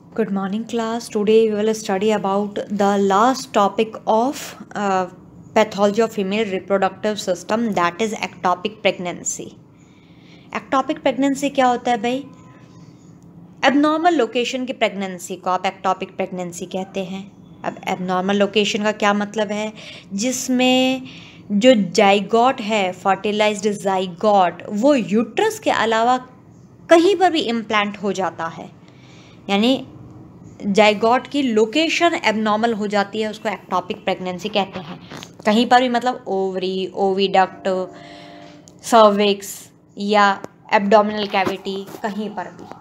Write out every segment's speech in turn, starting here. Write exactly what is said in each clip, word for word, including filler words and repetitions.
Good morning, class. Today we will study about the last topic of uh, pathology of female reproductive system, that is ectopic pregnancy. Ectopic pregnancy क्या होता है भाई? Abnormal location की pregnancy को आप ectopic pregnancy कहते हैं. अब एबनॉर्मल लोकेशन का क्या मतलब है? जिसमें जो जाइगोट है, फर्टिलाइज्ड जाइगोट, वो यूट्रस के अलावा कहीं पर भी इम्प्लांट हो जाता है, यानी जाइगोट की लोकेशन एबनॉर्मल हो जाती है, उसको एक्टॉपिक प्रेगनेंसी कहते हैं. कहीं पर भी मतलब ओवरी, ओविडक्ट, सर्विक्स या एब्डोमिनल कैविटी, कहीं पर भी.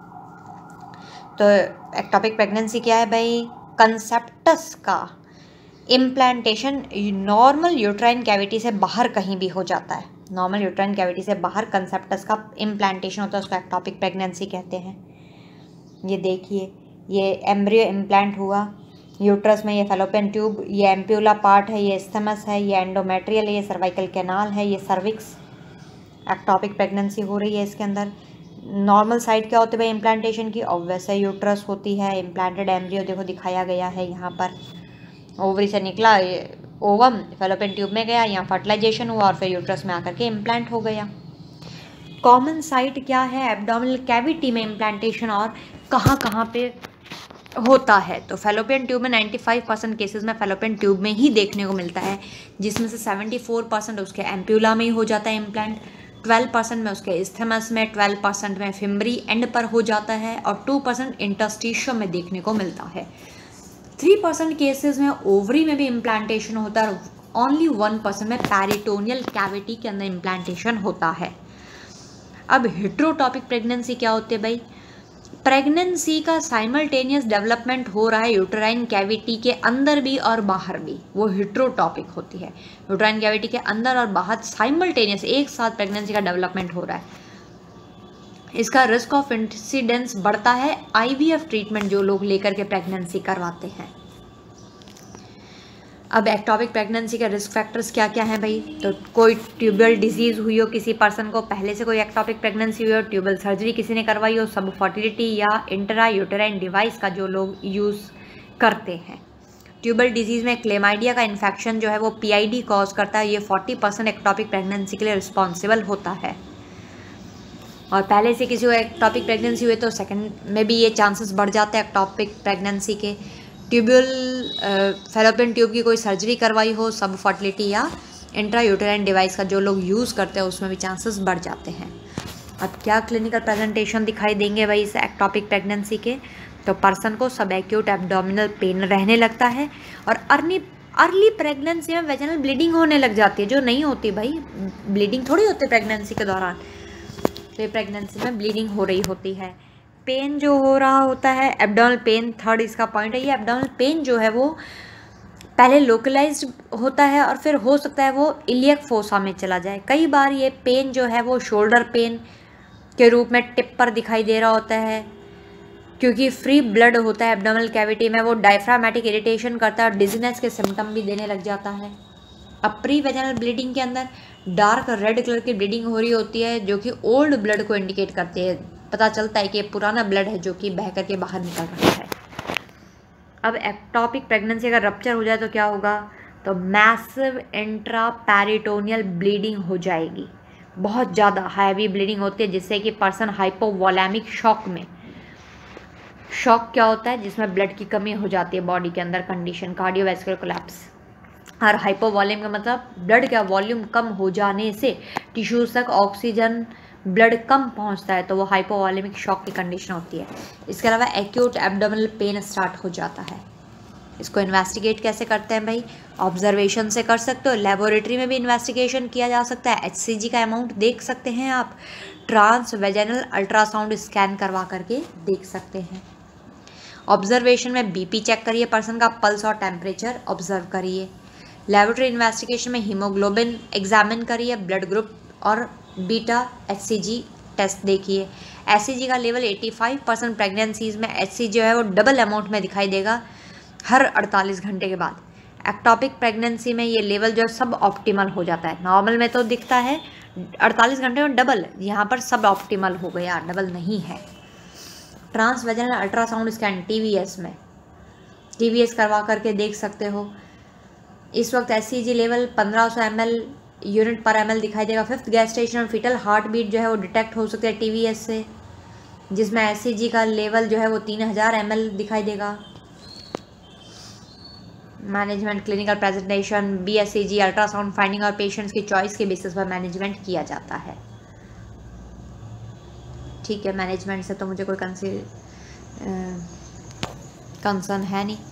तो एक्टॉपिक प्रेगनेंसी क्या है भाई? कंसेप्टस का इम्प्लांटेशन नॉर्मल यूट्राइन कैविटी से बाहर कहीं भी हो जाता है. नॉर्मल यूट्राइन कैविटी से बाहर कंसेप्टस का इम्प्लांटेशन होता है, उसको एक्टॉपिक प्रेगनेंसी कहते हैं. ये देखिए, ये एम्ब्रियो इम्प्लांट हुआ यूट्रस में, ये फेलोपियन ट्यूब, ये एम्प्यूला पार्ट है, ये स्थमस है, ये एंडोमेट्रियल है, ये सर्वाइकल कैनाल है, ये सर्विक्स. एक्टॉपिक प्रेगनेंसी हो रही है इसके अंदर. नॉर्मल साइड क्या होती है भाई इम्प्लांटेशन की? ऑब्वियस है यूट्रस होती है. इम्प्लांटेड एम्ब्रियो देखो दिखाया गया है यहाँ पर. ओवरी से निकला, ओवम फेलोपियन ट्यूब में गया, यहाँ फर्टिलाइजेशन हुआ और फिर यूट्रस में आकर के इम्प्लांट हो गया. कॉमन साइट क्या है एब्डोमिनल कैविटी में इम्प्लांटेशन, और कहाँ कहाँ पे होता है? तो फेलोपियन ट्यूब में पचानवे परसेंट केसेस में फेलोपियन ट्यूब में ही देखने को मिलता है, जिसमें से चौहत्तर परसेंट उसके एम्प्यूला में ही हो जाता है इम्प्लांट, बारह परसेंट में उसके स्थमस में, बारह परसेंट में फिम्बरी एंड पर हो जाता है, और दो परसेंट इंटरस्टिशियम में देखने को मिलता है. तीन परसेंट केसेस में ओवरी में भी इम्प्लांटेशन होता है, और ओनली वन परसेंट में पेरिटोनियल कैविटी के अंदर इम्प्लांटेशन होता है. अब हेटेरोटॉपिक प्रेगनेंसी क्या होती है भाई? प्रेगनेंसी का साइमल्टेनियस डेवलपमेंट हो रहा है यूट्राइन कैविटी के अंदर भी और बाहर भी, वो हेटेरोटॉपिक होती है. यूट्राइन कैविटी के अंदर और बाहर साइमल्टेनियस एक साथ प्रेगनेंसी का डेवलपमेंट हो रहा है. इसका रिस्क ऑफ इंसिडेंस बढ़ता है आईवीएफ ट्रीटमेंट जो लोग लेकर के प्रेगनेंसी करवाते हैं. अब एक्टॉपिक प्रेगनेंसी के रिस्क फैक्टर्स क्या क्या हैं भाई? तो कोई ट्यूबल डिजीज़ हुई हो किसी पर्सन को, पहले से कोई एक्टॉपिक प्रेगनेंसी हुई हो, ट्यूबल सर्जरी किसी ने करवाई हो, सब फर्टिलिटी या इंट्रा यूटेराइन डिवाइस का जो लोग यूज़ करते हैं. ट्यूबल डिजीज़ में क्लेमाइडिया का इन्फेक्शन जो है वो पीआईडी कॉज करता है. ये चालीस परसेंट एक्टॉपिक प्रेगनेंसी के लिए रिस्पॉन्सिबल होता है. और पहले से किसी को एक्टॉपिक प्रेगनेंसी हुई तो सेकेंड में भी ये चांसेस बढ़ जाते हैं एक्टॉपिक प्रेगनेंसी के. ट्यूबल फेलोपियन ट्यूब की कोई सर्जरी करवाई हो, सब फर्टिलिटी या इंट्रा यूटेराइन डिवाइस का जो लोग यूज़ करते हैं उसमें भी चांसेस बढ़ जाते हैं. अब क्या क्लिनिकल प्रेजेंटेशन दिखाई देंगे भाई इस एक्टॉपिक प्रेगनेंसी के? तो पर्सन को सब एक्यूट एब्डोमिनल पेन रहने लगता है, और अर्ली अर्ली प्रेगनेंसी में वेजिनल ब्लीडिंग होने लग जाती है, जो नहीं होती भाई. ब्लीडिंग थोड़ी होती है प्रेगनेंसी के दौरान, तो ये प्रेगनेंसी में ब्लीडिंग हो रही होती है. पेन जो हो रहा होता है एब्डोमिनल पेन, थर्ड इसका पॉइंट है. ये एब्डोमिनल पेन जो है वो पहले लोकलाइज्ड होता है और फिर हो सकता है वो इलियक फोसा में चला जाए. कई बार ये पेन जो है वो शोल्डर पेन के रूप में टिप पर दिखाई दे रहा होता है, क्योंकि फ्री ब्लड होता है एब्डोमिनल कैविटी में. वो डायफ्रामेटिक इरिटेशन करता है और डिजीनेस के सिम्टम भी देने लग जाता है. अब प्री वेजिनल ब्लीडिंग के अंदर डार्क रेड कलर की ब्लीडिंग हो रही होती है, जो कि ओल्ड ब्लड को इंडिकेट करती है. पता चलता है कि ये पुराना ब्लड है जो कि बह करके बाहर निकल रहा है. अब एक्टॉपिक प्रेगनेंसी अगर रप्चर हो जाए तो क्या होगा? तो मैसिव इंट्रा पेरिटोनियल ब्लीडिंग हो जाएगी. बहुत ज़्यादा हैवी ब्लीडिंग होती है, जिससे कि पर्सन हाइपोवोलेमिक शॉक में, शॉक क्या होता है? जिसमें ब्लड की कमी हो जाती है बॉडी के अंदर, कंडीशन कार्डियोवैस्कुलर कोलैप्स. और हाइपोवॉल्यूम का मतलब ब्लड का वॉल्यूम कम हो जाने से टिश्यूज तक ऑक्सीजन ब्लड कम पहुंचता है, तो वो हाइपोवॉलेमिक शॉक की कंडीशन होती है. इसके अलावा एक्यूट एब्डोमिनल पेन स्टार्ट हो जाता है. इसको इन्वेस्टिगेट कैसे करते हैं भाई? ऑब्जर्वेशन से कर सकते हो, लेबोरेटरी में भी इन्वेस्टिगेशन किया जा सकता है. एचसीजी का अमाउंट देख सकते हैं आप, ट्रांस वेजिनल अल्ट्रासाउंड स्कैन करवा करके देख सकते हैं. ऑब्जर्वेशन में बीपी चेक करिए, पर्सन का पल्स और टेम्परेचर ऑब्जर्व करिए. लेबोरेटरी इन्वेस्टिगेशन में हीमोग्लोबिन एग्जामिन करिए, ब्लड ग्रुप और बीटा एचसीजी टेस्ट देखिए. एचसीजी का लेवल पचासी परसेंट प्रेगनेंसीज में एचसीजी जो है वो डबल अमाउंट में दिखाई देगा हर अड़तालीस घंटे के बाद. एक्टॉपिक प्रेगनेंसी में ये लेवल जो है सब ऑप्टिमल हो जाता है. नॉर्मल में तो दिखता है अड़तालीस घंटे में डबल, यहाँ पर सब ऑप्टिमल हो गया, डबल नहीं है. Transvaginal ultrasound scan TVS में, टीवीएस करवा करके देख सकते हो। इस वक्त एससीजी लेवल पंद्रह सौ एम एल यूनिट पर एम एल दिखाई देगा। फिफ्थ गैस्टेशन और फीटल हार्ट बीट जो है वो डिटेक्ट हो सकते हैं टीवीएस से, जिसमें एससीजी का लेवल जो है वो तीन हज़ार एम एल दिखाई देगा। Management clinical presentation BHCG ultrasound finding और पेशेंट्स की चॉइस के बेसिस पर मैनेजमेंट किया जाता है। ठीक है, मैनेजमेंट से तो मुझे कोई कंसर्न है नहीं।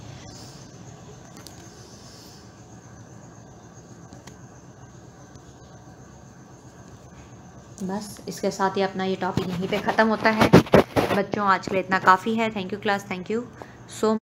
बस इसके साथ ही अपना ये टॉपिक यहीं पे ख़त्म होता है बच्चों। आज के लिए इतना काफ़ी है। Thank you class, thank you so